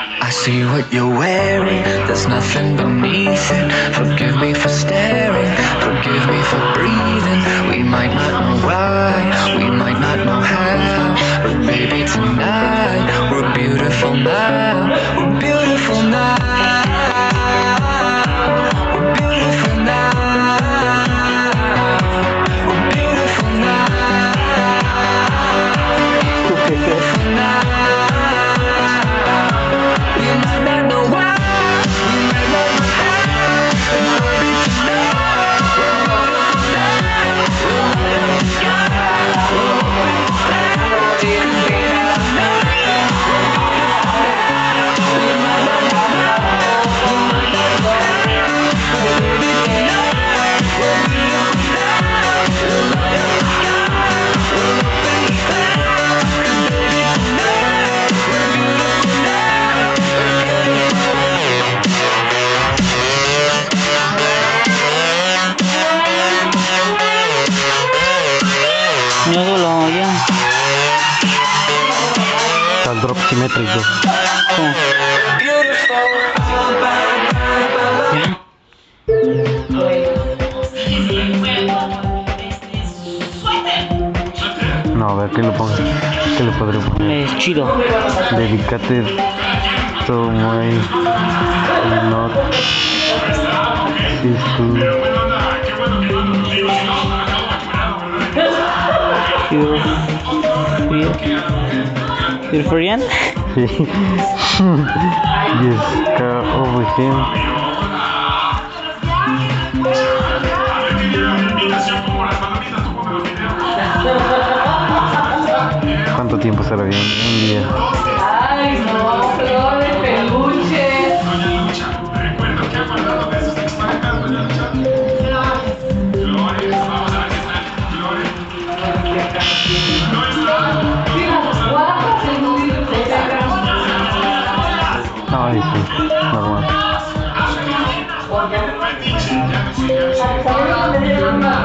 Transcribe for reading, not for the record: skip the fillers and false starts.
I see what you're wearing, there's nothing beneath it. Forgive me for staring, forgive me for breathing. We might not know why, we might not know how, but baby tonight, we're beautiful now, we're beautiful now, we're beautiful now, we're beautiful now, we're beautiful now. We might not know why, we might not know how, but baby tonight, we're beautiful now, we're beautiful now, we're beautiful now, dear baby tonight, we're beautiful now. We might not know how, we might not know how, but baby tonight, we're beautiful now, we're beautiful now, we're open the sky, 'cause baby tonight, we're beautiful now, we're beautiful. Nyo lang yan. Sa drop simétrico. Oh. Yan. No, a ver, ¿qué le pongo? ¿Qué le podré poner? Es chido. Dedicate to my not Your friend? Yes, car over him. ¿Cuánto tiempo será bien? Un día. Ay, no, flor de peluche. Ay, sí, normal.